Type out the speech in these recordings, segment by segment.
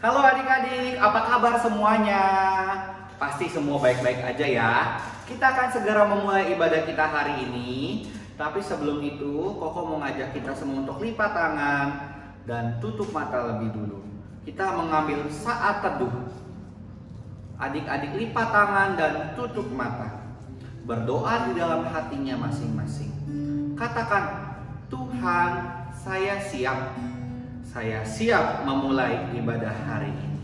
Halo adik-adik, apa kabar semuanya? Pasti semua baik-baik aja ya. Kita akan segera memulai ibadah kita hari ini. Tapi sebelum itu, Koko mau ngajak kita semua untuk lipat tangan dan tutup mata lebih dulu. Kita mengambil saat teduh. Adik-adik lipat tangan dan tutup mata. Berdoa di dalam hatinya masing-masing. Katakan, Tuhan, saya siap. Saya siap memulai ibadah hari ini.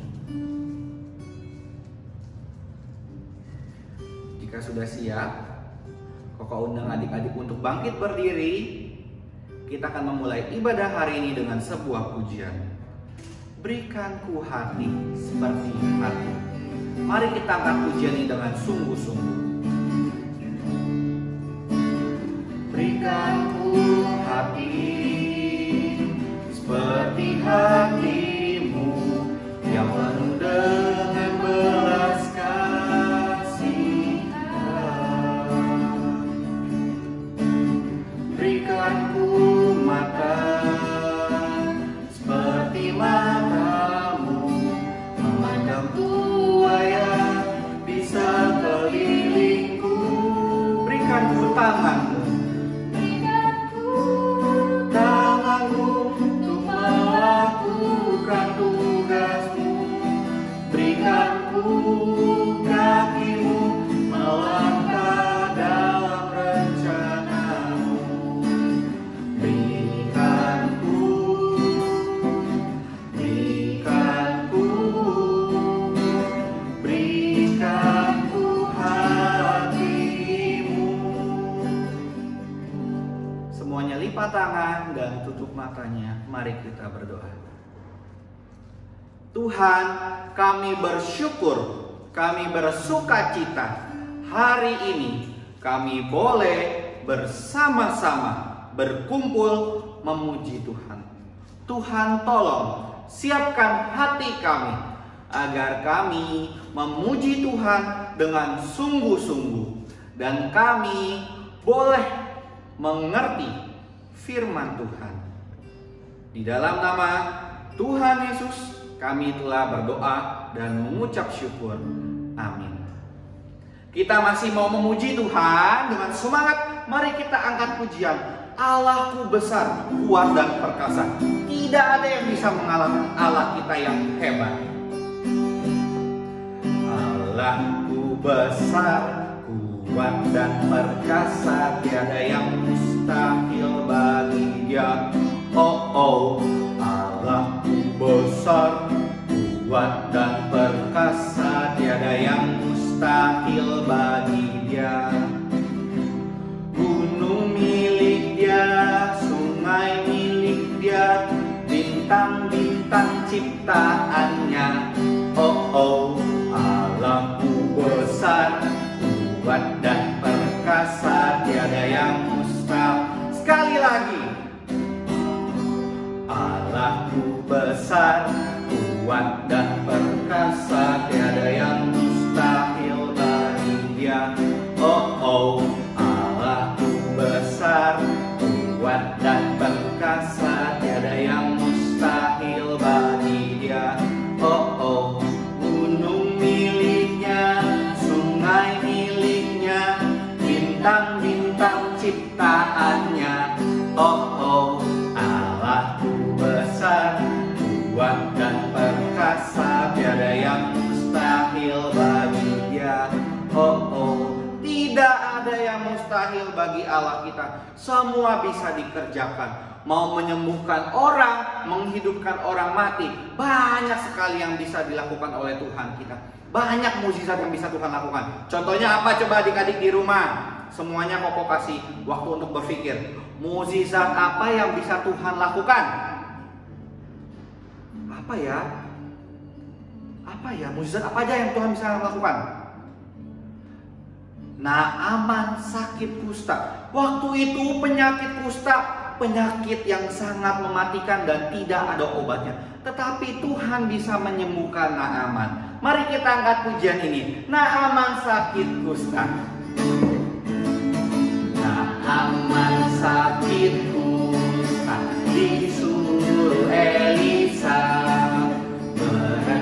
Jika sudah siap, Koko undang adik-adik untuk bangkit berdiri. Kita akan memulai ibadah hari ini dengan sebuah pujian. Berikanku hati seperti hati. Mari kita angkat pujian ini dengan sungguh-sungguh. Berikanku hati seperti hatimu yang penuh dengan belas kasihan. Berikanku mata seperti matamu, memandang buaya bisa kelilingku. Berikanku tanganmu, kakimu melangkah dalam rencanamu. Berikanku hatimu. Semuanya lipat tangan dan tutup matanya. Mari kita berdoa. Tuhan, kami bersyukur, kami bersuka cita. Hari ini kami boleh bersama-sama berkumpul memuji Tuhan. Tuhan tolong siapkan hati kami agar kami memuji Tuhan dengan sungguh-sungguh. Dan kami boleh mengerti firman Tuhan. Di dalam nama Tuhan Yesus kami telah berdoa dan mengucap syukur. Amin. Kita masih mau memuji Tuhan dengan semangat. Mari kita angkat pujian. Allahku besar, kuat dan perkasa. Tidak ada yang bisa mengalahkan Allah kita yang hebat. Allahku besar, kuat dan perkasa. Tiada yang mustahil bagi Dia. Oh, Allahku besar, kuat dan perkasa, tiada yang mustahil bagi Dia. Gunung milik Dia, sungai milik Dia, bintang-bintang ciptaannya. Oh, Allahku besar, kuat dan perkasa, tiada yang mustahil. Sekali lagi. Allahku besar, kuat dan perkasa, tiada yang mustahil bagi Dia. Oh, Allahku besar, kuat dan perkasa, tiada yang mustahil bagi Dia. Oh, gunung miliknya, sungai miliknya, bintang-bintang ciptaannya. Oh, Allahku besar, kuat dan perkasa, tiada yang mustahil bagi Dia. Oh, tidak ada yang mustahil bagi Allah kita. Semua bisa dikerjakan. Mau menyembuhkan orang, menghidupkan orang mati, banyak sekali yang bisa dilakukan oleh Tuhan kita. Banyak mukjizat yang bisa Tuhan lakukan. Contohnya apa coba adik-adik di rumah? Semuanya Koko kasih waktu untuk berpikir. Mukjizat apa yang bisa Tuhan lakukan? Apa ya? Mukjizat apa aja yang Tuhan bisa lakukan? Naaman sakit kusta. Waktu itu penyakit kusta, penyakit yang sangat mematikan dan tidak ada obatnya. Tetapi Tuhan bisa menyembuhkan Naaman. Mari kita angkat pujian ini. Naaman sakit kusta. Naaman sakit kusta, disuruh Elisa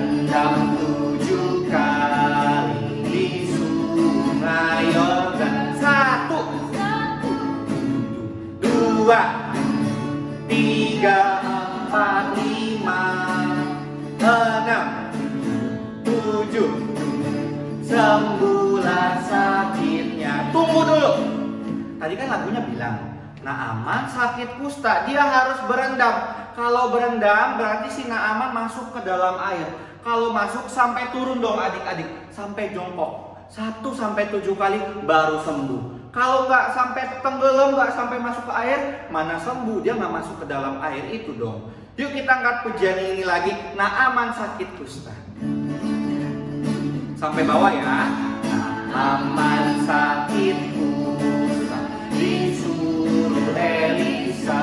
tadi kan lagunya bilang, Naaman sakit kusta, dia harus berendam. Kalau berendam berarti si Naaman masuk ke dalam air. Kalau masuk sampai turun dong adik-adik, sampai jongkok 1-7 kali baru sembuh. Kalau nggak sampai tenggelam, nggak sampai masuk ke air, mana sembuh? Dia nggak masuk ke dalam air itu dong. Yuk kita angkat pujian ini lagi. Naaman sakit kusta. Sampai bawah ya. Naaman sakit kusta, disuruh Elisa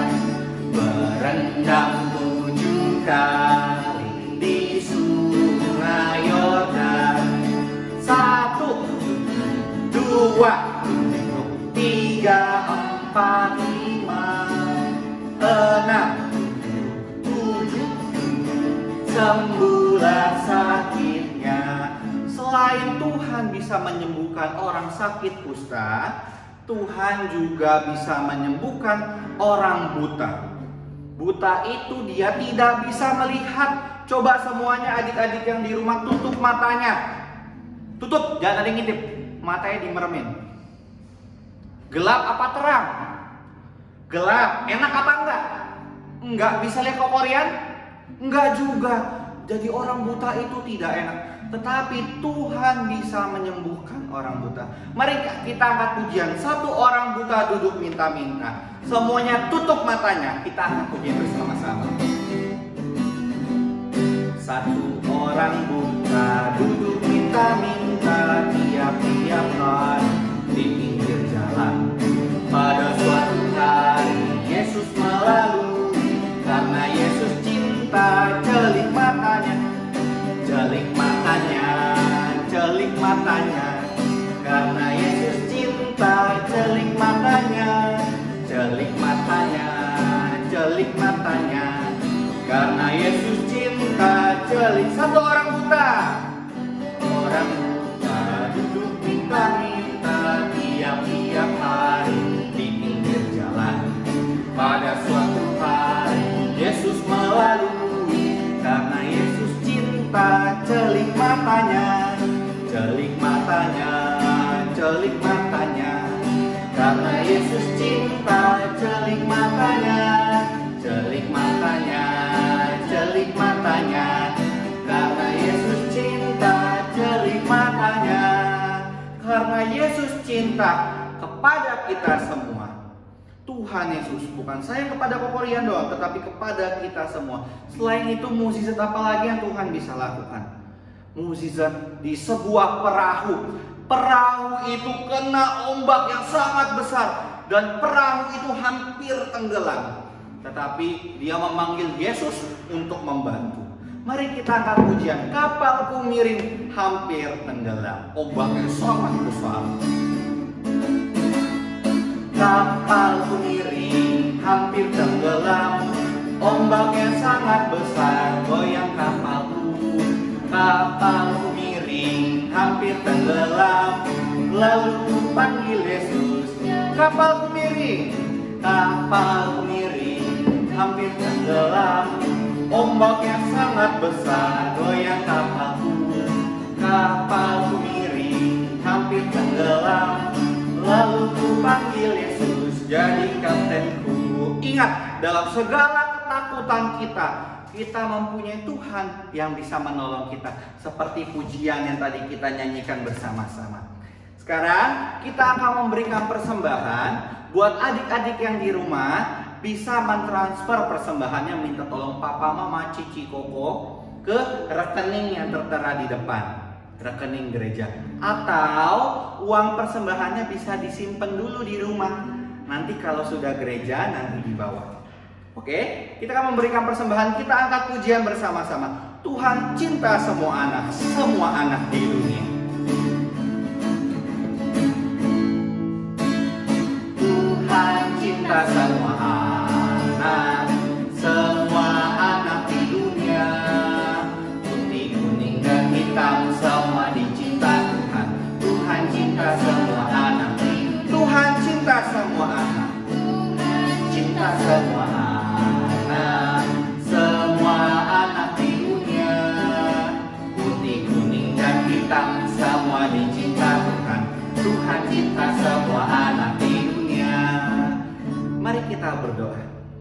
berendam 7 kali di sungai Yordan. 1, 2, 3, 4, 5, 6, 7, sembuhlah sakitnya. Selain Tuhan bisa menyembuhkan orang sakit kusta, Tuhan juga bisa menyembuhkan orang buta. Buta itu dia tidak bisa melihat. Coba semuanya adik-adik yang di rumah tutup matanya. Tutup, jangan ada yang ngintip. Matanya dimeremin. Gelap apa terang? Gelap. Enak apa enggak? Enggak bisa lihat kokorian? Enggak juga. Jadi orang buta itu tidak enak. Tetapi Tuhan bisa menyembuhkan orang buta. Mari kita angkat pujian. 1 orang buta duduk minta-minta. Semuanya tutup matanya. Kita angkat pujian bersama-sama. 1 orang buta duduk minta-minta tiap-tiap hari di pinggir jalan. Pada suatu hari Yesus melalui. Karena Yesus cinta, celik matanya. Celik matanya, celik matanya. Karena Yesus cinta, celik matanya. Celik matanya, celik matanya. Karena Yesus cinta, celik. 1 orang buta. Orang buta duduk minta-minta tiap-tiap hari di pinggir jalan. Pada suatu hari Yesus melalui. Karena Yesus cinta, celik matanya. Celik matanya, celik matanya. Karena Yesus cinta, celik matanya. Celik matanya, celik matanya. Karena Yesus cinta, celik matanya. Karena Yesus cinta kepada kita semua. Tuhan Yesus bukan saya kepada kokorian doang, tetapi kepada kita semua. Selain itu, mukjizat apa lagi yang Tuhan bisa lakukan? Mukjizat di sebuah perahu. Perahu itu kena ombak yang sangat besar dan perahu itu hampir tenggelam. Tetapi dia memanggil Yesus untuk membantu. Mari kita angkat pujian. Kapalku miring hampir tenggelam. Ombaknya sangat besar. Kapalku miring hampir tenggelam. Ombaknya sangat besar, goyang kapalku. Kapalku miring hampir tenggelam. Lalu ku panggil Yesus. Kapalku miring, kapalku miring hampir tenggelam. Ombaknya sangat besar, goyang kapalku. Kapalku miring hampir tenggelam. Lalu ku panggil Yesus jadi kaptenku. Ingat, dalam segala ketakutan kita mempunyai Tuhan yang bisa menolong kita. Seperti pujian yang tadi kita nyanyikan bersama-sama. Sekarang kita akan memberikan persembahan buat adik-adik yang di rumah. Bisa mentransfer persembahannya, minta tolong papa, mama, cici, koko ke rekening yang tertera di depan, rekening gereja. Atau uang persembahannya bisa disimpan dulu di rumah. Nanti kalau sudah gereja nanti dibawa. Oke, kita akan memberikan persembahan. Kita angkat pujian bersama-sama. Tuhan cinta semua anak di dunia. Tuhan cinta semua anak di dunia. Putih, kuning, dan hitam semua dicinta Tuhan. Tuhan cinta semua anak. Tuhan cinta semua anak. Cinta semua anak. Semua anak di dunia. Putih, kuning, dan hitam berdoa.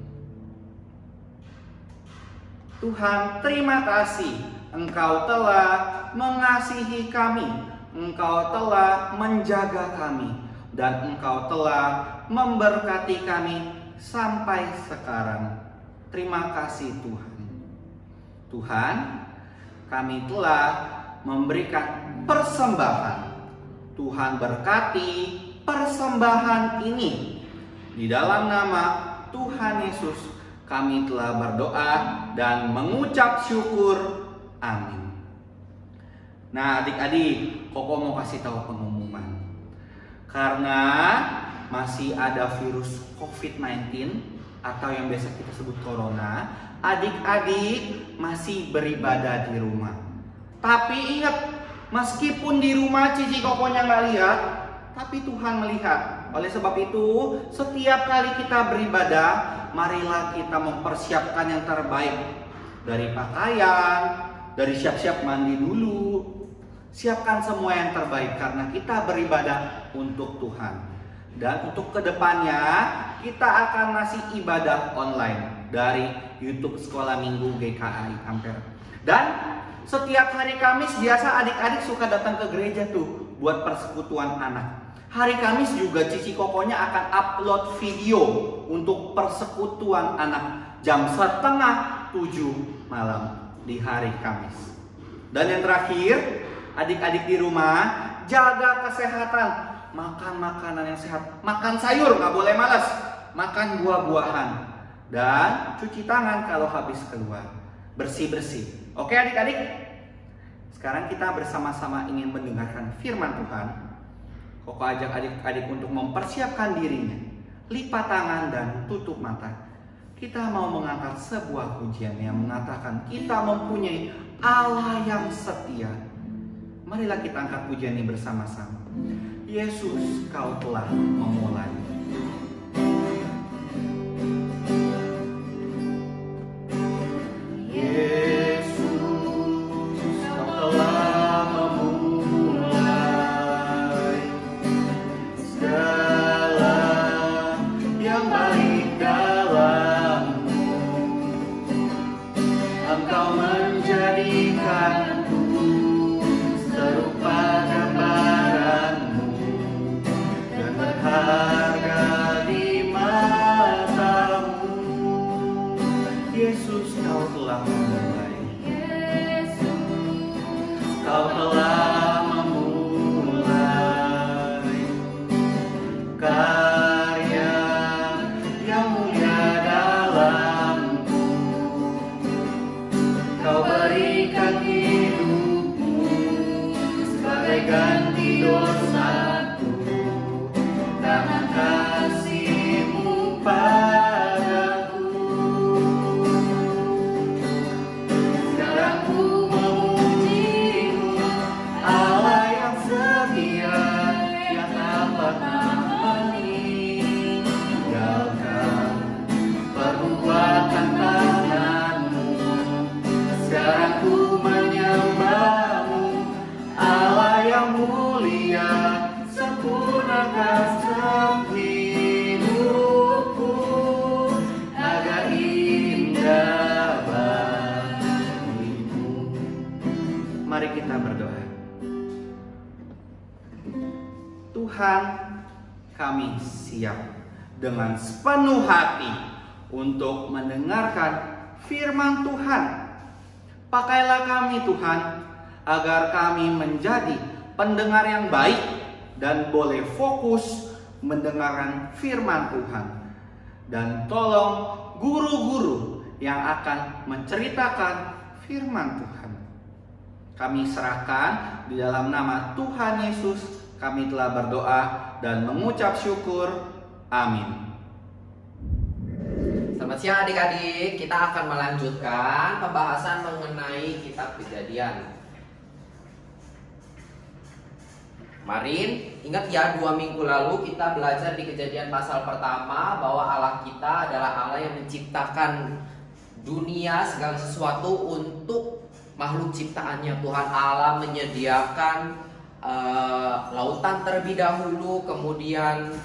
Tuhan, terima kasih Engkau telah mengasihi kami, Engkau telah menjaga kami, dan Engkau telah memberkati kami sampai sekarang. Terima kasih Tuhan. Tuhan, kami telah memberikan persembahan. Tuhan berkati persembahan ini. Di dalam nama Tuhan Yesus kami telah berdoa dan mengucap syukur. Amin. Nah, adik-adik, Koko mau kasih tahu pengumuman. Karena masih ada virus COVID-19 atau yang biasa kita sebut corona, adik-adik masih beribadah di rumah. Tapi ingat, meskipun di rumah Cici Kokonya nggak lihat, tapi Tuhan melihat. Oleh sebab itu, setiap kali kita beribadah, marilah kita mempersiapkan yang terbaik. Dari pakaian, dari siap-siap mandi dulu. Siapkan semua yang terbaik karena kita beribadah untuk Tuhan. Dan untuk kedepannya, kita akan ngasih ibadah online dari YouTube Sekolah Minggu GKI Ampere. Dan setiap hari Kamis biasa adik-adik suka datang ke gereja tuh buat persekutuan anak. Hari Kamis juga Cici Kokonya akan upload video untuk persekutuan anak jam 6:30 malam di hari Kamis. Dan yang terakhir, adik-adik di rumah jaga kesehatan, makan makanan yang sehat, makan sayur, nggak boleh malas, makan buah-buahan, dan cuci tangan kalau habis keluar, bersih-bersih. Oke adik-adik, sekarang kita bersama-sama ingin mendengarkan firman Tuhan. Koko ajak adik-adik untuk mempersiapkan dirinya, lipat tangan dan tutup mata. Kita mau mengangkat sebuah pujian yang mengatakan kita mempunyai Allah yang setia. Marilah kita angkat pujian ini bersama-sama. Yesus, Kau telah memulai. Mari kita berdoa. Tuhan, kami siap dengan sepenuh hati untuk mendengarkan firman Tuhan. Pakailah kami Tuhan, agar kami menjadi pendengar yang baik dan boleh fokus mendengarkan firman Tuhan. Dan tolong guru-guru yang akan menceritakan firman Tuhan. Kami serahkan di dalam nama Tuhan Yesus, kami telah berdoa dan mengucap syukur. Amin. Selamat siang adik-adik, kita akan melanjutkan pembahasan mengenai kitab Kejadian. Kemarin, ingat ya 2 minggu lalu kita belajar di Kejadian pasal pertama bahwa Allah kita adalah Allah yang menciptakan dunia segala sesuatu untuk makhluk ciptaannya. Tuhan Allah menyediakan lautan terlebih dahulu, kemudian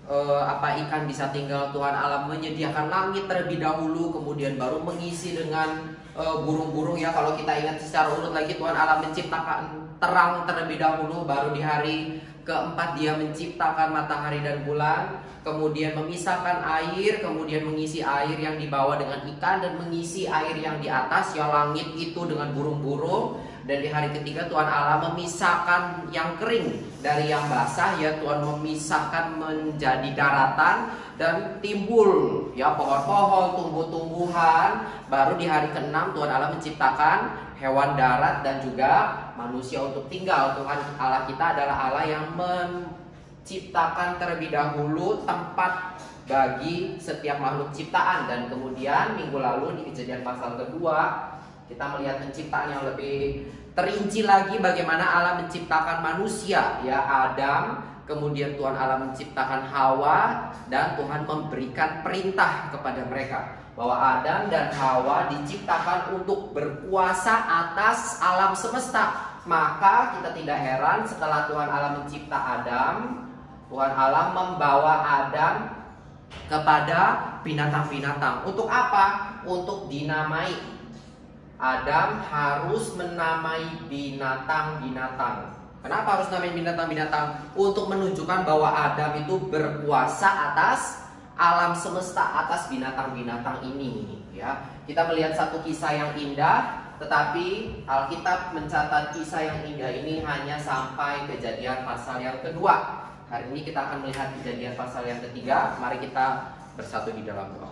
ikan bisa tinggal, Tuhan Allah menyediakan langit terlebih dahulu, kemudian baru mengisi dengan burung-burung ya. Kalau kita ingat secara urut lagi, Tuhan Allah menciptakan terang terlebih dahulu, baru di hari keempat Dia menciptakan matahari dan bulan, kemudian memisahkan air, kemudian mengisi air yang dibawa dengan ikan dan mengisi air yang di atas ya langit itu dengan burung-burung. Dan di hari ketiga Tuhan Allah memisahkan yang kering dari yang basah ya, Tuhan memisahkan menjadi daratan dan timbul ya pohon-pohon, tumbuh-tumbuhan. Baru di hari ke-6 Tuhan Allah menciptakan hewan darat dan juga manusia untuk tinggal. Tuhan Allah kita adalah Allah yang menciptakan terlebih dahulu tempat bagi setiap makhluk ciptaan. Dan kemudian minggu lalu di Kejadian pasal kedua kita melihat penciptaan yang lebih terinci lagi, bagaimana Allah menciptakan manusia ya, Adam, kemudian Tuhan Allah menciptakan Hawa, dan Tuhan memberikan perintah kepada mereka bahwa Adam dan Hawa diciptakan untuk berkuasa atas alam semesta. Maka kita tidak heran setelah Tuhan Allah mencipta Adam, Tuhan Allah membawa Adam kepada binatang-binatang. Untuk apa? Untuk dinamai. Adam harus menamai binatang-binatang. Kenapa harus namai binatang-binatang? Untuk menunjukkan bahwa Adam itu berkuasa atas alam semesta, atas binatang-binatang ini ya. Kita melihat satu kisah yang indah, tetapi Alkitab mencatat kisah yang indah ini hanya sampai Kejadian pasal yang kedua. Hari ini kita akan melihat Kejadian pasal yang ketiga. Mari kita bersatu di dalam doa.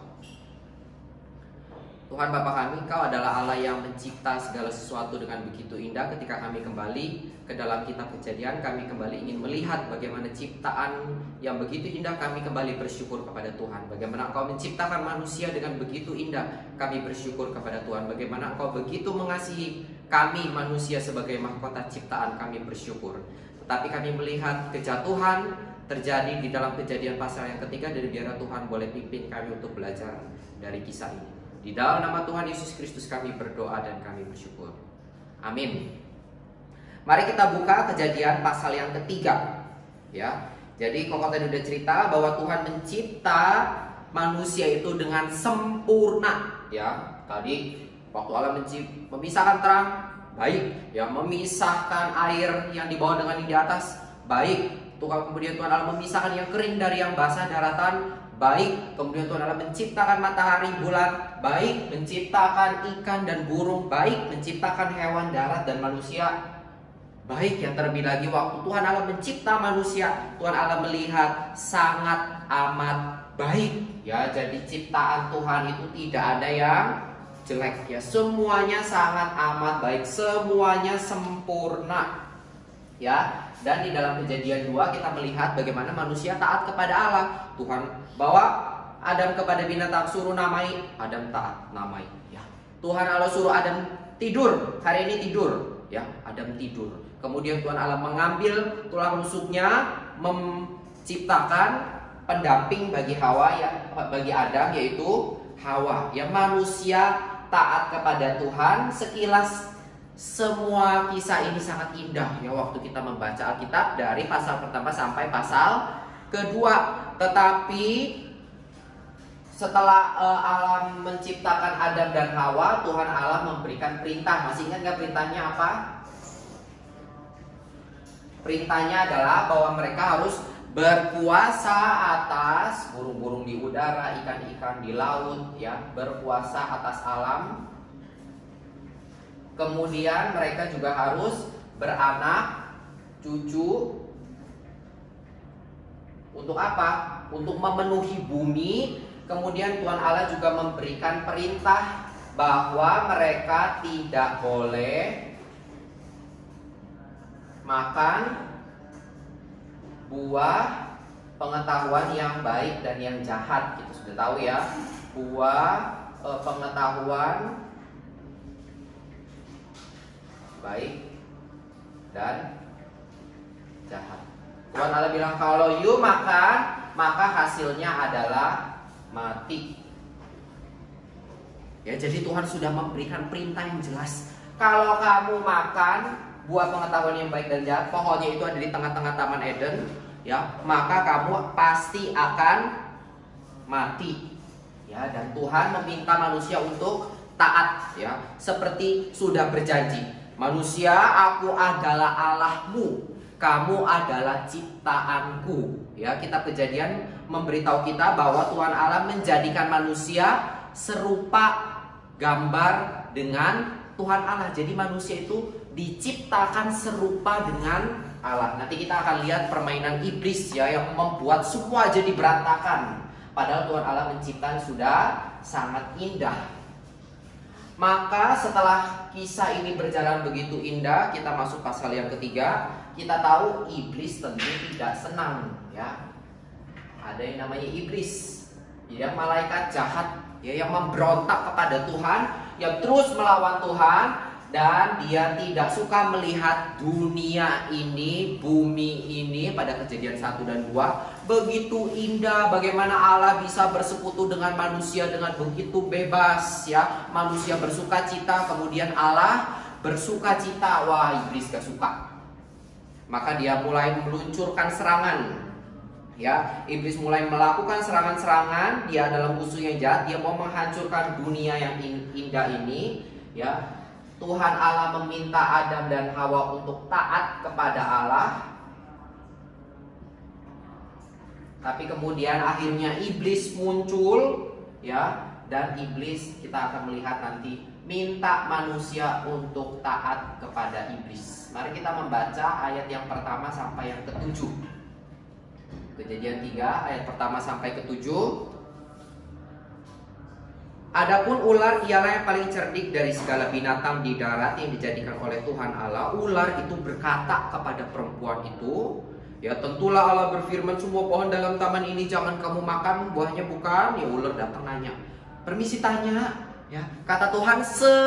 Tuhan Bapa kami, Engkau adalah Allah yang mencipta segala sesuatu dengan begitu indah. Ketika kami kembali ke dalam kitab Kejadian, kami kembali ingin melihat bagaimana ciptaan yang begitu indah. Kami kembali bersyukur kepada Tuhan. Bagaimana Engkau menciptakan manusia dengan begitu indah, kami bersyukur kepada Tuhan. Bagaimana Engkau begitu mengasihi kami manusia sebagai mahkota ciptaan, kami bersyukur. Tetapi kami melihat kejatuhan terjadi di dalam Kejadian pasal yang ketiga, dan biarlah Tuhan boleh pimpin kami untuk belajar dari kisah ini. Di dalam nama Tuhan Yesus Kristus kami berdoa dan kami bersyukur. Amin. Mari kita buka Kejadian pasal yang ketiga. Ya. Jadi Koko tadi udah cerita bahwa Tuhan mencipta manusia itu dengan sempurna. Ya. Tadi waktu Allah memisahkan terang, baik. Ya, memisahkan air yang dibawa dengan di atas, baik. Kemudian Tuhan Allah memisahkan yang kering dari yang basah, daratan, baik. Kemudian Tuhan Allah menciptakan matahari, bulan, baik. Menciptakan ikan dan burung, baik. Menciptakan hewan darat dan manusia, baik. Yang terlebih lagi waktu Tuhan Allah mencipta manusia, Tuhan Allah melihat sangat amat baik. Ya, jadi ciptaan Tuhan itu tidak ada yang jelek ya. Semuanya sangat amat baik, semuanya sempurna. Ya, dan di dalam Kejadian 2 kita melihat bagaimana manusia taat kepada Allah. Tuhan bawa Adam kepada binatang, suruh namai, Adam taat, namai. Ya. Tuhan Allah suruh Adam tidur, hari ini tidur, ya, Adam tidur. Kemudian Tuhan Allah mengambil tulang rusuknya, menciptakan pendamping bagi Hawa, ya, bagi Adam, yaitu Hawa. Ya, manusia taat kepada Tuhan. Sekilas semua kisah ini sangat indah ya waktu kita membaca Alkitab dari pasal pertama sampai pasal kedua. Tetapi setelah Allah menciptakan Adam dan Hawa, Tuhan Allah memberikan perintah. Masih ingat gak perintahnya apa? Perintahnya adalah bahwa mereka harus berkuasa atas burung-burung di udara, ikan-ikan di laut, ya, berkuasa atas alam. Kemudian mereka juga harus beranak cucu. Untuk apa? Untuk memenuhi bumi. Kemudian Tuhan Allah juga memberikan perintah bahwa mereka tidak boleh makan buah pengetahuan yang baik dan yang jahat. Kita sudah tahu ya, buah pengetahuan baik dan jahat. Tuhan Allah bilang kalau you makan, maka hasilnya adalah mati. Ya, jadi Tuhan sudah memberikan perintah yang jelas. Kalau kamu makan buah pengetahuan yang baik dan jahat, pohonnya itu ada di tengah-tengah Taman Eden. ya, maka kamu pasti akan mati. Ya, dan Tuhan meminta manusia untuk taat, ya, seperti sudah berjanji. Manusia, aku adalah Allahmu, kamu adalah ciptaanku. Ya, kitab Kejadian memberitahu kita bahwa Tuhan Allah menjadikan manusia serupa gambar dengan Tuhan Allah. Jadi manusia itu diciptakan serupa dengan Allah. Nanti kita akan lihat permainan iblis, ya, yang membuat semua jadi berantakan. Padahal Tuhan Allah menciptakan sudah sangat indah. Maka setelah kisah ini berjalan begitu indah, kita masuk pasal yang ketiga. Kita tahu iblis tentu tidak senang, ya. Ada yang namanya iblis, ya, malaikat jahat, ya, yang memberontak kepada Tuhan, yang terus melawan Tuhan, dan dia tidak suka melihat dunia ini, bumi ini. Pada Kejadian 1 dan 2 begitu indah, bagaimana Allah bisa bersekutu dengan manusia dengan begitu bebas, ya. Manusia bersuka cita, kemudian Allah bersuka cita. Wah, iblis gak suka. Maka dia mulai meluncurkan serangan, ya. Iblis mulai melakukan serangan-serangan. Dia dalam musuh yang jahat, dia mau menghancurkan dunia yang indah ini, ya. Tuhan Allah meminta Adam dan Hawa untuk taat kepada Allah. Tapi kemudian akhirnya iblis muncul, ya, dan iblis, kita akan melihat nanti, minta manusia untuk taat kepada iblis. Mari kita membaca ayat yang pertama sampai yang ke-7. Kejadian 3 ayat pertama sampai ke-7. Adapun ular ialah yang paling cerdik dari segala binatang di darat yang dijadikan oleh Tuhan Allah. Ular itu berkata kepada perempuan itu, ya, tentulah Allah berfirman, semua pohon dalam taman ini jangan kamu makan buahnya, bukan? Ya, ular datang nanya, permisi tanya, ya, kata Tuhan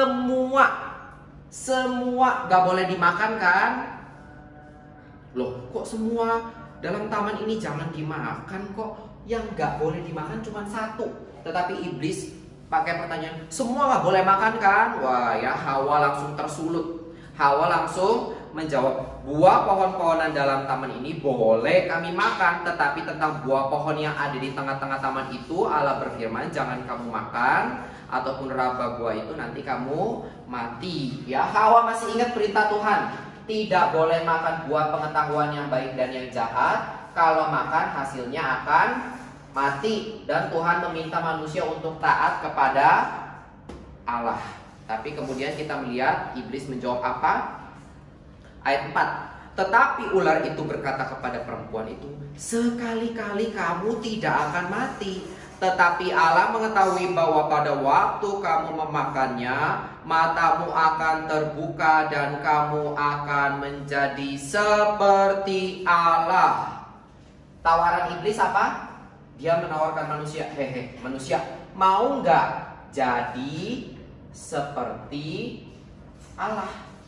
semua gak boleh dimakan kan? Loh, kok semua dalam taman ini jangan dimakan kok? Yang gak boleh dimakan cuma satu. Tetapi iblis pakai pertanyaan, semua gak boleh makan kan? Wah, ya, Hawa langsung tersulut. Hawa langsung menjawab, buah pohon-pohonan dalam taman ini boleh kami makan, tetapi tentang buah pohon yang ada di tengah-tengah taman itu Allah berfirman, jangan kamu makan, ataupun raba buah itu nanti kamu mati. Ya, Hawa masih ingat perintah Tuhan, tidak boleh makan buah pengetahuan yang baik dan yang jahat. Kalau makan hasilnya akan mati. Dan Tuhan meminta manusia untuk taat kepada Allah. Tapi kemudian kita melihat iblis menjawab apa? Ayat 4. Tetapi ular itu berkata kepada perempuan itu, sekali-kali kamu tidak akan mati. Tetapi Allah mengetahui bahwa pada waktu kamu memakannya, matamu akan terbuka dan kamu akan menjadi seperti Allah. Tawaran iblis apa? Dia menawarkan manusia, manusia mau nggak jadi seperti Allah?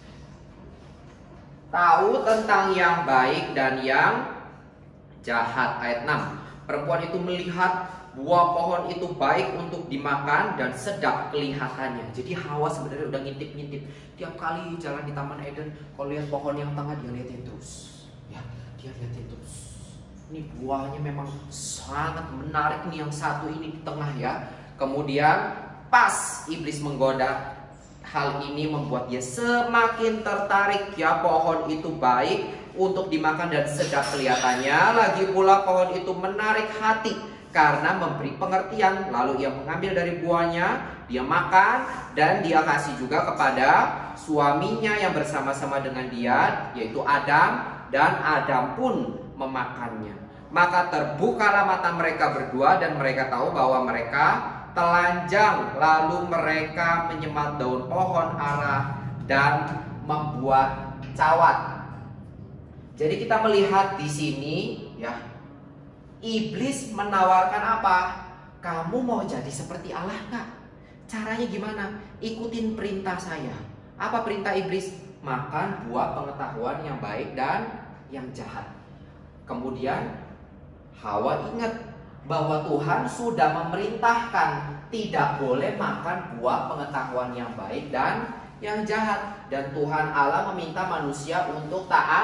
Tahu tentang yang baik dan yang jahat. Ayat 6. Perempuan itu melihat buah pohon itu baik untuk dimakan dan sedap kelihatannya. Jadi Hawa sebenarnya udah ngintip-ngintip. Tiap kali jalan di Taman Eden, kalau lihat pohon yang tengah dia liatin terus. Ya, dia liatin terus. Ini buahnya memang sangat menarik nih yang satu ini di tengah, ya. Kemudian pas iblis menggoda, hal ini membuat dia semakin tertarik, ya. Pohon itu baik untuk dimakan dan sedap kelihatannya. Lagi pula pohon itu menarik hati karena memberi pengertian. Lalu ia mengambil dari buahnya, dia makan dan dia kasih juga kepada suaminya yang bersama-sama dengan dia, yaitu Adam, dan Adam pun memakannya. Maka terbukalah mata mereka berdua dan mereka tahu bahwa mereka telanjang. Lalu mereka menyemat daun pohon ara dan membuat cawat. Jadi kita melihat di sini, ya, iblis menawarkan apa? Kamu mau jadi seperti Allah nggak? Caranya gimana? Ikutin perintah saya. Apa perintah iblis? Makan buah pengetahuan yang baik dan yang jahat. Kemudian Hawa ingat bahwa Tuhan sudah memerintahkan tidak boleh makan buah pengetahuan yang baik dan yang jahat. Dan Tuhan Allah meminta manusia untuk taat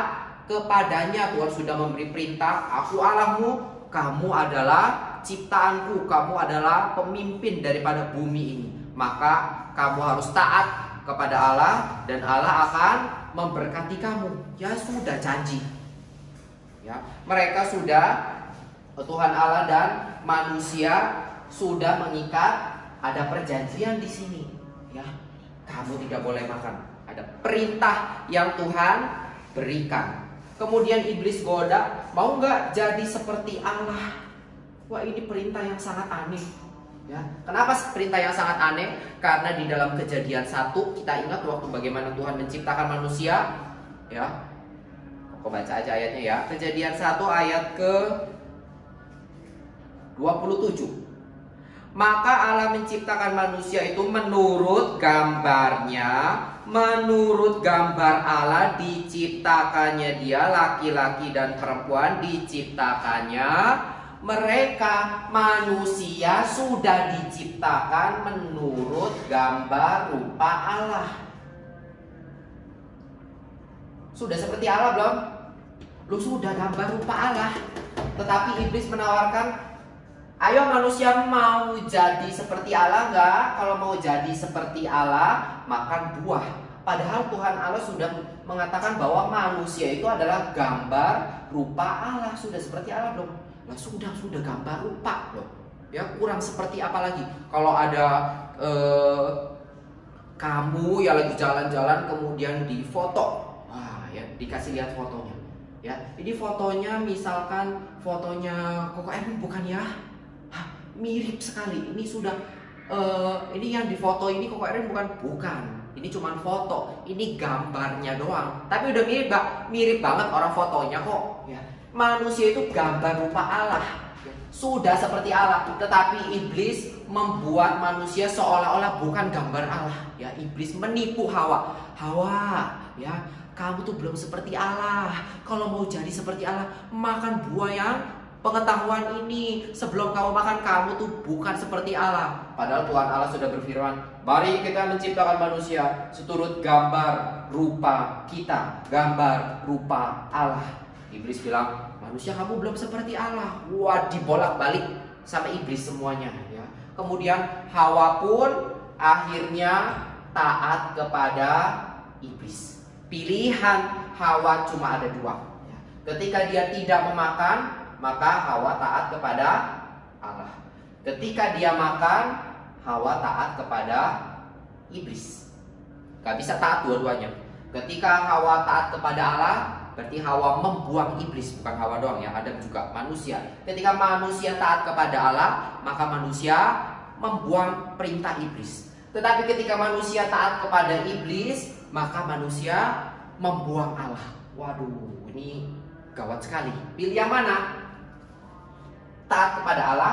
kepadanya Tuhan sudah memberi perintah, aku Allahmu, kamu adalah ciptaanku, kamu adalah pemimpin daripada bumi ini. Maka kamu harus taat kepada Allah dan Allah akan memberkati kamu. Ya sudah janji. Ya, mereka sudah, Tuhan Allah dan manusia sudah mengikat, ada perjanjian di sini. Ya, kamu tidak boleh makan. Ada perintah yang Tuhan berikan. Kemudian iblis goda, mau nggak jadi seperti Allah? Wah, ini perintah yang sangat aneh. Ya, kenapa perintah yang sangat aneh? Karena di dalam Kejadian 1 kita ingat waktu bagaimana Tuhan menciptakan manusia. Ya, aku baca aja ayatnya ya. Kejadian 1 ayat ke 27. Maka Allah menciptakan manusia itu menurut gambarnya, menurut gambar Allah diciptakannya dia, laki-laki dan perempuan diciptakannya. Mereka manusia sudah diciptakan menurut gambar rupa Allah. Sudah seperti Allah belum? Lu sudah gambar rupa Allah. Tetapi iblis menawarkan, ayo manusia mau jadi seperti Allah enggak? Kalau mau jadi seperti Allah, makan buah. Padahal Tuhan Allah sudah mengatakan bahwa manusia itu adalah gambar rupa Allah. Sudah seperti Allah belum? Nah, sudah gambar rupa loh. Ya, kurang seperti apa lagi? Kalau ada kamu yang lagi jalan-jalan kemudian difoto, wah ya dikasih lihat fotonya. Ya, ini fotonya misalkan fotonya Koko Erwin bukan ya? Hah, mirip sekali. Ini sudah ini yang difoto ini Koko Erwin bukan. Ini cuma foto. Ini gambarnya doang. Tapi udah mirip banget orang fotonya kok. Ya. Manusia itu gambar rupa Allah. Sudah seperti Allah. Tetapi iblis membuat manusia seolah-olah bukan gambar Allah. Ya, iblis menipu Hawa. Hawa, ya, kamu tuh belum seperti Allah. Kalau mau jadi seperti Allah, makan buah yang pengetahuan ini. Sebelum kamu makan, kamu tuh bukan seperti Allah. Padahal Tuhan Allah sudah berfirman, mari kita menciptakan manusia seturut gambar rupa kita, gambar rupa Allah. Iblis bilang, manusia kamu belum seperti Allah. Wah, dibolak-balik sama iblis semuanya. Ya. Kemudian Hawa pun akhirnya taat kepada iblis. Pilihan Hawa cuma ada dua. Ya. Ketika dia tidak memakan, maka Hawa taat kepada Allah. Ketika dia makan, Hawa taat kepada iblis. Gak bisa taat dua-duanya. Ketika Hawa taat kepada Allah, berarti Hawa membuang iblis. Bukan Hawa doang ya, Adam juga, manusia. Ketika manusia taat kepada Allah, maka manusia membuang perintah iblis. Tetapi ketika manusia taat kepada iblis, maka manusia membuang Allah. Waduh, ini gawat sekali. Pilih yang mana? Taat kepada Allah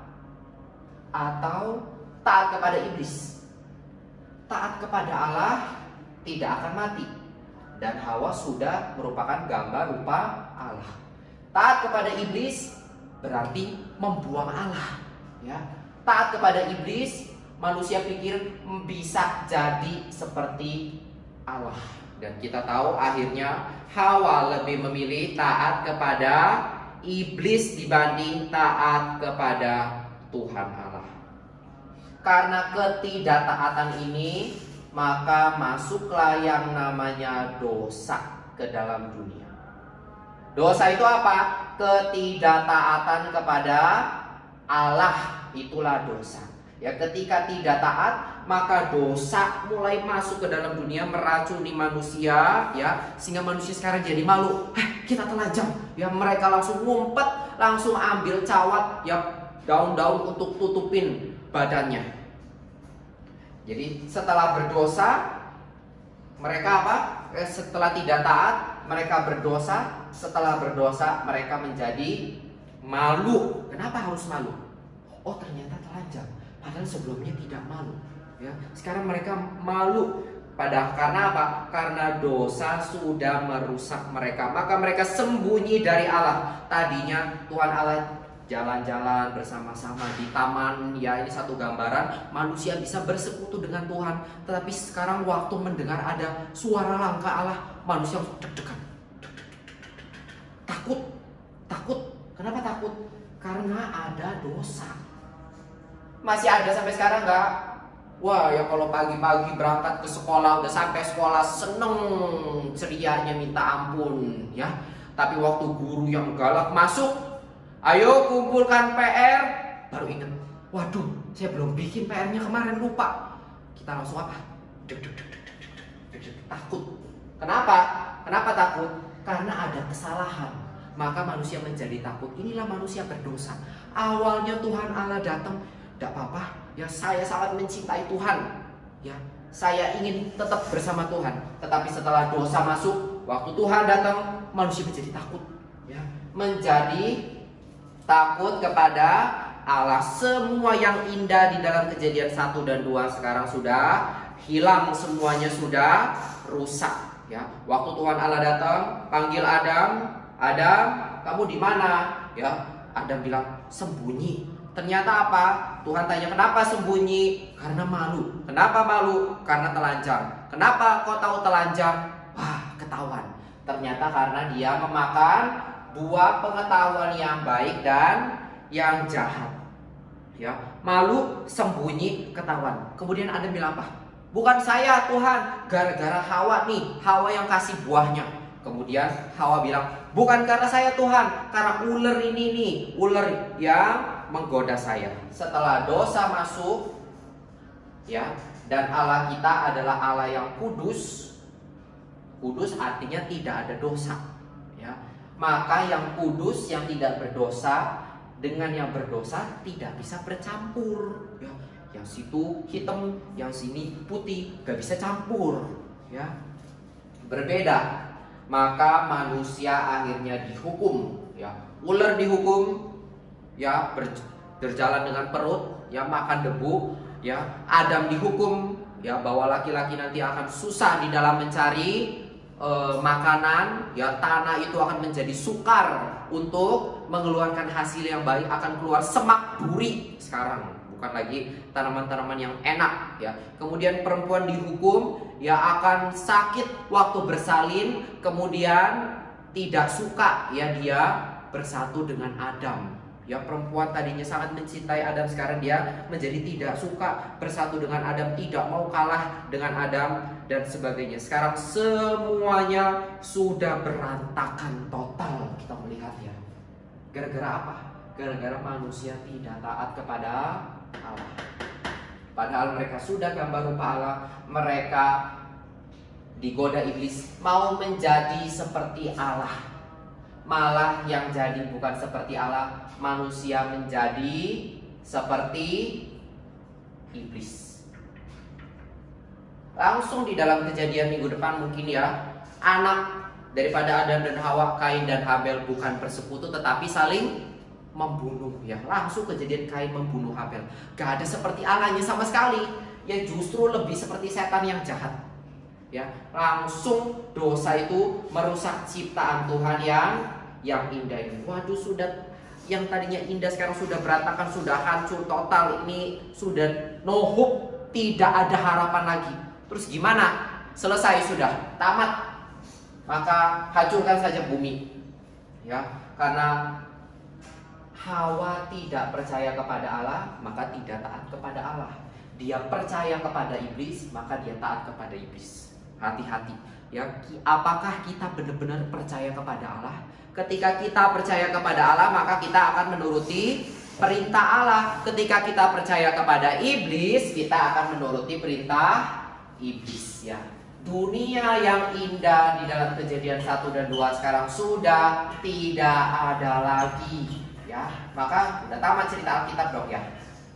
atau taat kepada iblis? Taat kepada Allah tidak akan mati. Dan Hawa sudah merupakan gambar rupa Allah. Taat kepada iblis berarti membuang Allah. Ya. Taat kepada iblis, manusia pikir bisa jadi seperti Allah. Dan kita tahu akhirnya Hawa lebih memilih taat kepada iblis dibanding taat kepada Tuhan Allah. Karena ketidaktaatan ini, maka masuklah yang namanya dosa ke dalam dunia. Dosa itu apa? Ketidaktaatan kepada Allah, itulah dosa. Ya, ketika tidak taat, maka dosa mulai masuk ke dalam dunia, meracuni manusia, ya, sehingga manusia sekarang jadi malu. Kita telanjang, ya, mereka langsung ngumpet, langsung ambil cawat, ya, daun-daun untuk tutupin badannya. Jadi setelah berdosa, mereka apa? Setelah tidak taat, mereka berdosa. Setelah berdosa, mereka menjadi malu. Kenapa harus malu? Oh, ternyata telanjang. Padahal sebelumnya tidak malu. Ya, sekarang mereka malu. Padahal karena apa? Karena dosa sudah merusak mereka. Maka mereka sembunyi dari Allah. Tadinya Tuhan Allah jalan-jalan bersama-sama di taman, ya, ini satu gambaran manusia bisa bersekutu dengan Tuhan. Tetapi sekarang waktu mendengar ada suara langkah Allah, manusia deg-degan. Takut. Kenapa takut? Karena ada dosa. Masih ada sampai sekarang nggak? Wah, ya kalau pagi-pagi berangkat ke sekolah, udah sampai sekolah seneng cerianya minta ampun, ya. Tapi waktu guru yang galak masuk, ayo kumpulkan PR, baru ingat, waduh, saya belum bikin PR-nya kemarin, lupa. Kita langsung apa? Takut. Kenapa? Kenapa takut? Karena ada kesalahan. Maka manusia menjadi takut. Inilah manusia berdosa. Awalnya Tuhan Allah datang, tidak apa-apa, ya saya sangat mencintai Tuhan, ya saya ingin tetap bersama Tuhan. Tetapi setelah dosa masuk, waktu Tuhan datang, manusia menjadi takut, ya menjadi takut kepada Allah. Semua yang indah di dalam Kejadian 1 dan 2 sekarang sudah hilang, semuanya sudah rusak, ya. Waktu Tuhan Allah datang, panggil Adam, Adam, kamu di mana? Ya, Adam bilang sembunyi. Ternyata apa? Tuhan tanya, kenapa sembunyi? Karena malu. Kenapa malu? Karena telanjang. Kenapa kau tahu telanjang? Wah, ketahuan. Ternyata karena dia memakan buah pengetahuan yang baik dan yang jahat. Ya, malu, sembunyi, ketahuan. Kemudian Adam bilang apa? Bukan saya Tuhan, gara-gara Hawa nih, Hawa yang kasih buahnya. Kemudian Hawa bilang, bukan karena saya Tuhan, karena ular ini nih, ular yang menggoda saya. Setelah dosa masuk, ya, dan Allah kita adalah Allah yang kudus. Kudus artinya tidak ada dosa, ya. Maka yang kudus, yang tidak berdosa dengan yang berdosa tidak bisa bercampur, ya. Yang situ hitam, yang sini putih, gak bisa campur, ya. Berbeda. Maka manusia akhirnya dihukum, ya. Ular dihukum, ya, berjalan dengan perut, ya, makan debu, ya. Adam dihukum, ya, bahwa laki-laki nanti akan susah di dalam mencari makanan, ya. Tanah itu akan menjadi sukar untuk mengeluarkan hasil yang baik, akan keluar semak duri sekarang, bukan lagi tanaman-tanaman yang enak, ya. Kemudian perempuan dihukum, ya, akan sakit waktu bersalin, kemudian tidak suka, ya, dia bersatu dengan Adam. Ya, perempuan tadinya sangat mencintai Adam, sekarang dia menjadi tidak suka bersatu dengan Adam, tidak mau kalah dengan Adam dan sebagainya. Sekarang semuanya sudah berantakan total, kita melihat, ya. Gara-gara apa? Gara-gara manusia tidak taat kepada Allah. Padahal mereka sudah gambar rupa Allah, mereka digoda iblis mau menjadi seperti Allah. Malah yang jadi bukan seperti Allah, manusia menjadi seperti iblis. Langsung di dalam Kejadian minggu depan mungkin, ya, anak daripada Adam dan Hawa, Kain dan Habel bukan bersekutu tetapi saling membunuh, ya. Langsung Kejadian Kain membunuh Habel. Gak ada seperti Allahnya sama sekali, ya, justru lebih seperti setan yang jahat, ya. Langsung dosa itu merusak ciptaan Tuhan yang indah ini. Waduh, sudah yang tadinya indah sekarang sudah berantakan, sudah hancur total. Ini sudah no hope, tidak ada harapan lagi. Terus gimana? Selesai sudah, tamat. Maka hancurkan saja bumi, ya. Karena Hawa tidak percaya kepada Allah, maka tidak taat kepada Allah. Dia percaya kepada iblis, maka dia taat kepada iblis. Hati-hati, ya. Apakah kita benar-benar percaya kepada Allah? Ketika kita percaya kepada Allah, maka kita akan menuruti perintah Allah. Ketika kita percaya kepada iblis, kita akan menuruti perintah iblis, ya. Dunia yang indah di dalam Kejadian 1 dan 2 sekarang sudah tidak ada lagi, ya. Maka udah tamat cerita Alkitab dong, ya.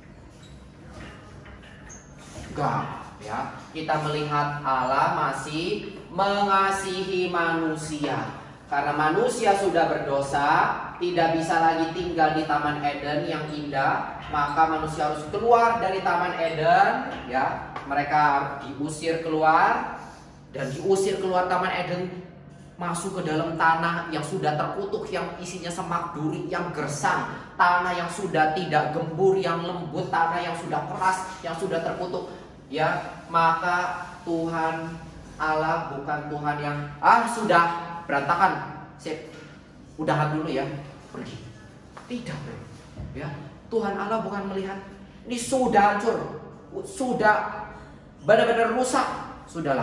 Enggak, ya. Kita melihat Allah masih mengasihi manusia. Karena manusia sudah berdosa, tidak bisa lagi tinggal di Taman Eden yang indah, maka manusia harus keluar dari Taman Eden, ya. Mereka diusir keluar, dan diusir keluar Taman Eden, masuk ke dalam tanah yang sudah terkutuk, yang isinya semak duri, yang gersang, tanah yang sudah tidak gembur, yang lembut, tanah yang sudah keras, yang sudah terkutuk, ya. Maka Tuhan Allah bukan Tuhan yang sudah berantakan, sip, udahan dulu ya, pergi. Tidak, bro. Ya, Tuhan Allah bukan melihat ini sudah hancur, sudah benar-benar rusak, sudahlah.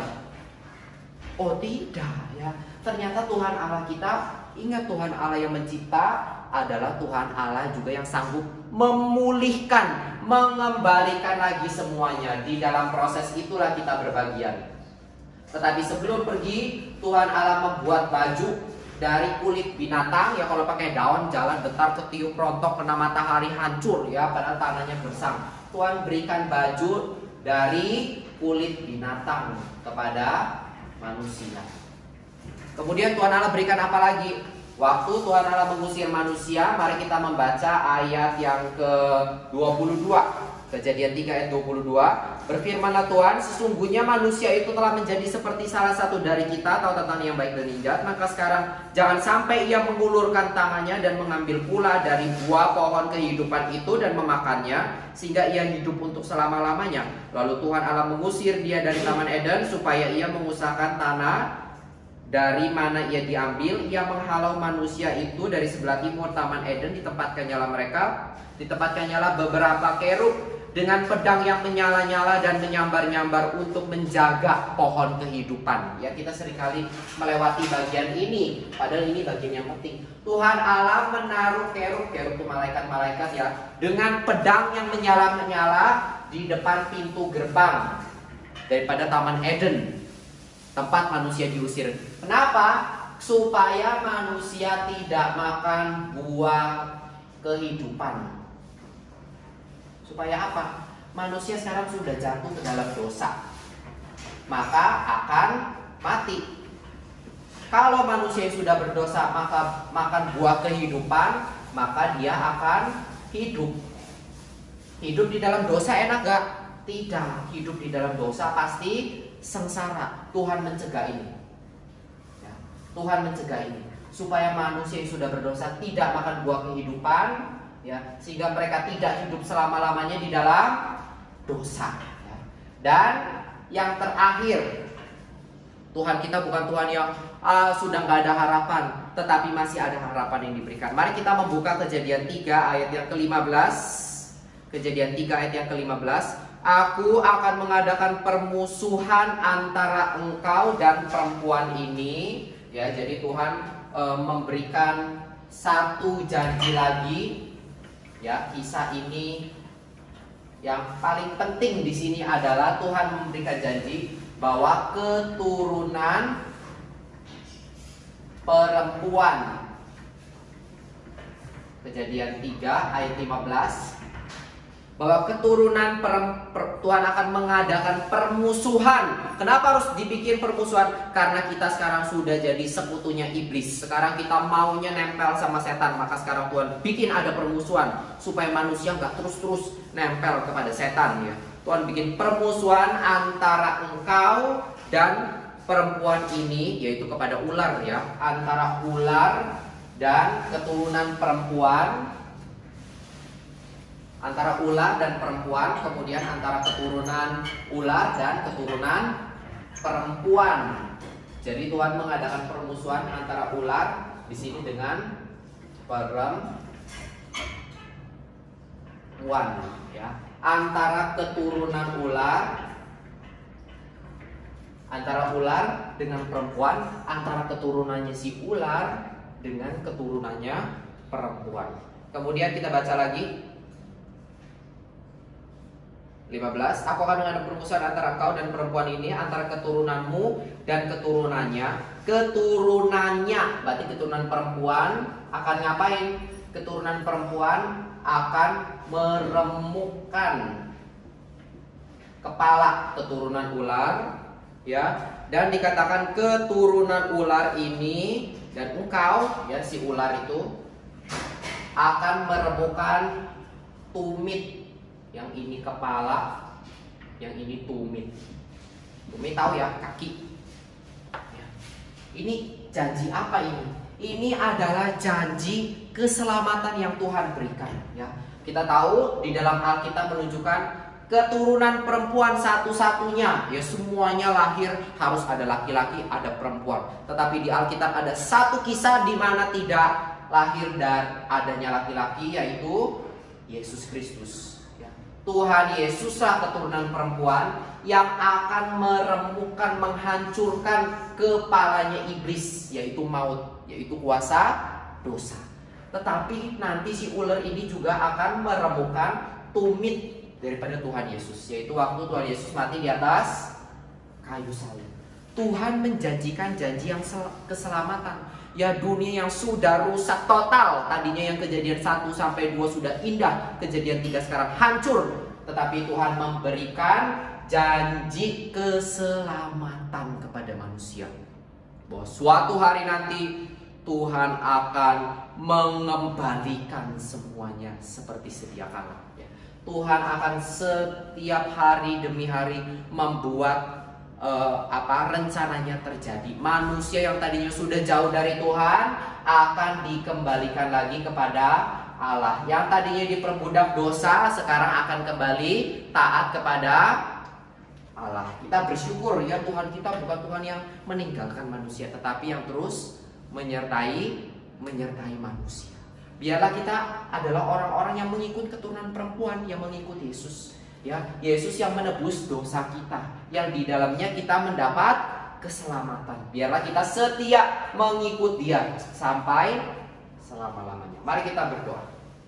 Oh tidak ya. Ternyata Tuhan Allah kita, ingat Tuhan Allah yang mencipta adalah Tuhan Allah juga yang sanggup memulihkan, mengembalikan lagi semuanya. Di dalam proses itulah kita berbagian. Tetapi sebelum pergi, Tuhan Allah membuat baju dari kulit binatang ya, kalau pakai daun jalan bentar ketiup rontok kena matahari hancur ya, padahal tanahnya gersang. Tuhan berikan baju dari kulit binatang kepada manusia. Kemudian Tuhan Allah berikan apa lagi? Waktu Tuhan Allah mengusir manusia, mari kita membaca ayat yang ke-22. Kejadian 3 ayat 22. Berfirmanlah Tuhan, sesungguhnya manusia itu telah menjadi seperti salah satu dari kita, tahu tentang yang baik dan yang jahat. Maka sekarang jangan sampai ia mengulurkan tangannya dan mengambil pula dari buah pohon kehidupan itu dan memakannya, sehingga ia hidup untuk selama-lamanya. Lalu Tuhan Allah mengusir dia dari Taman Eden supaya ia mengusahakan tanah dari mana ia diambil. Ia menghalau manusia itu dari sebelah timur Taman Eden. Ditempatkannya beberapa kerub dengan pedang yang menyala-nyala dan menyambar-nyambar untuk menjaga pohon kehidupan. Ya, kita seringkali melewati bagian ini, padahal ini bagian yang penting. Tuhan Allah menaruh kerub itu malaikat-malaikat ya, dengan pedang yang menyala-nyala di depan pintu gerbang daripada Taman Eden, tempat manusia diusir. Kenapa? Supaya manusia tidak makan buah kehidupan. Supaya apa? Manusia sekarang sudah jatuh ke dalam dosa, maka akan mati. Kalau manusia yang sudah berdosa maka makan buah kehidupan, maka dia akan hidup. Hidup di dalam dosa enak gak? Tidak. Hidup di dalam dosa pasti sengsara. Tuhan mencegah ini ya, Tuhan mencegah ini supaya manusia yang sudah berdosa tidak makan buah kehidupan ya, sehingga mereka tidak hidup selama-lamanya di dalam dosa ya. Dan yang terakhir, Tuhan kita bukan Tuhan yang sudah gak ada harapan, tetapi masih ada harapan yang diberikan. Mari kita membuka Kejadian 3 ayat yang ke-15. Kejadian 3 ayat yang ke-15. Aku akan mengadakan permusuhan antara engkau dan perempuan ini ya. Jadi Tuhan memberikan satu janji lagi ya. Kisah ini yang paling penting di sini adalah Tuhan memberikan janji bahwa keturunan perempuan. Kejadian 3 ayat 15, bahwa keturunan Tuhan akan mengadakan permusuhan. Kenapa harus dibikin permusuhan? Karena kita sekarang sudah jadi sekutunya iblis. Sekarang kita maunya nempel sama setan. Maka sekarang Tuhan bikin ada permusuhan supaya manusia gak terus-terus nempel kepada setan ya. Tuhan bikin permusuhan antara engkau dan perempuan ini, yaitu kepada ular ya. Antara ular dan keturunan perempuan, antara ular dan perempuan, kemudian antara keturunan ular dan keturunan perempuan. Jadi Tuhan mengadakan permusuhan antara ular di sini dengan perempuan ya. Antara keturunan ular, antara ular dengan perempuan, antara keturunannya si ular dengan keturunannya perempuan. Kemudian kita baca lagi 15. Aku akan mengadakan permusuhan antara engkau dan perempuan ini, antara keturunanmu dan keturunannya. Keturunannya berarti keturunan perempuan akan ngapain? Keturunan perempuan akan meremukkan kepala keturunan ular ya. Dan dikatakan keturunan ular ini dan engkau ya, si ular itu akan meremukkan tumit. Yang ini kepala, yang ini tumit. Tumit tahu ya, kaki ya. Ini janji apa ini? Ini adalah janji keselamatan yang Tuhan berikan ya. Kita tahu di dalam Alkitab menunjukkan keturunan perempuan satu-satunya. Ya semuanya lahir harus ada laki-laki, ada perempuan. Tetapi di Alkitab ada satu kisah di mana tidak lahir dan adanya laki-laki, yaitu Yesus Kristus. Ya. Tuhan Yesuslah keturunan perempuan yang akan meremukkan, menghancurkan kepalanya iblis, yaitu maut, yaitu kuasa dosa. Tetapi nanti si ular ini juga akan meremukkan tumit daripada Tuhan Yesus, yaitu waktu Tuhan Yesus mati di atas kayu salib. Tuhan menjanjikan janji yang keselamatan. Ya, dunia yang sudah rusak total, tadinya yang kejadian 1 sampai 2 sudah indah, kejadian 3 sekarang hancur. Tetapi Tuhan memberikan janji keselamatan kepada manusia, bahwa suatu hari nanti Tuhan akan mengembalikan semuanya seperti sedia kala. Tuhan akan setiap hari demi hari membuat rencananya terjadi. Manusia yang tadinya sudah jauh dari Tuhan akan dikembalikan lagi kepada Allah. Yang tadinya diperbudak dosa sekarang akan kembali taat kepada Allah. Kita bersyukur ya, Tuhan kita bukan Tuhan yang meninggalkan manusia, tetapi yang terus menyertai manusia. Biarlah kita adalah orang-orang yang mengikut keturunan perempuan, yang mengikut Yesus. Ya, Yesus yang menebus dosa kita, yang di dalamnya kita mendapat keselamatan. Biarlah kita setia mengikut Dia sampai selama-lamanya. Mari kita berdoa.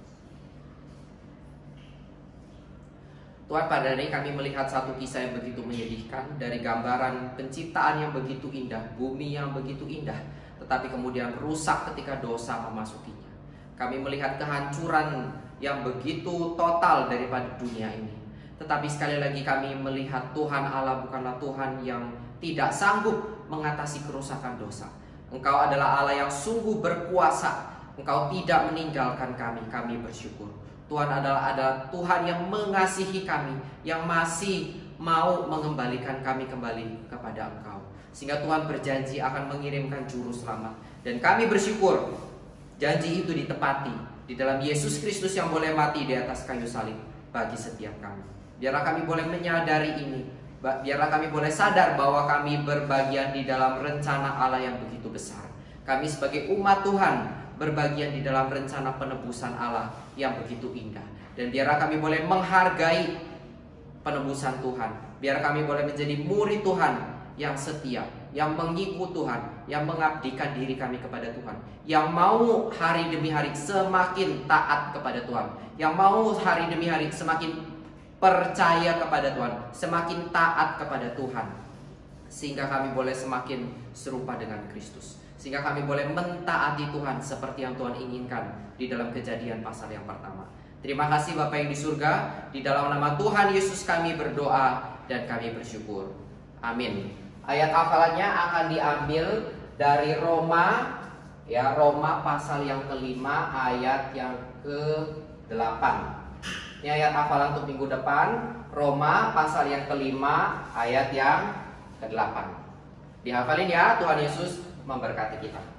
Tuhan, pada hari ini kami melihat satu kisah yang begitu menyedihkan, dari gambaran penciptaan yang begitu indah, bumi yang begitu indah, tetapi kemudian rusak ketika dosa memasukinya. Kami melihat kehancuran yang begitu total daripada dunia ini. Tetapi sekali lagi kami melihat Tuhan Allah bukanlah Tuhan yang tidak sanggup mengatasi kerusakan dosa. Engkau adalah Allah yang sungguh berkuasa. Engkau tidak meninggalkan kami. Kami bersyukur. Tuhan adalah Tuhan yang mengasihi kami, yang masih mau mengembalikan kami kembali kepada Engkau. Sehingga Tuhan berjanji akan mengirimkan juru selamat. Dan kami bersyukur janji itu ditepati di dalam Yesus Kristus yang boleh mati di atas kayu salib bagi setiap kami. Biarlah kami boleh menyadari ini. Biarlah kami boleh sadar bahwa kami berbagian di dalam rencana Allah yang begitu besar. Kami sebagai umat Tuhan berbagian di dalam rencana penebusan Allah yang begitu indah. Dan biarlah kami boleh menghargai penebusan Tuhan. Biar kami boleh menjadi murid Tuhan yang setia, yang mengikut Tuhan, yang mengabdikan diri kami kepada Tuhan, yang mau hari demi hari semakin taat kepada Tuhan, yang mau hari demi hari semakin percaya kepada Tuhan, semakin taat kepada Tuhan, sehingga kami boleh semakin serupa dengan Kristus, sehingga kami boleh mentaati Tuhan seperti yang Tuhan inginkan di dalam Kejadian pasal yang pertama. Terima kasih Bapa yang di surga, di dalam nama Tuhan Yesus kami berdoa dan kami bersyukur. Amin. Ayat hafalannya akan diambil dari Roma, ya, Roma pasal yang kelima ayat yang ke-8. Ini ayat hafalan untuk minggu depan, Roma pasal yang kelima ayat yang ke-8. Dihafalin ya, Tuhan Yesus memberkati kita.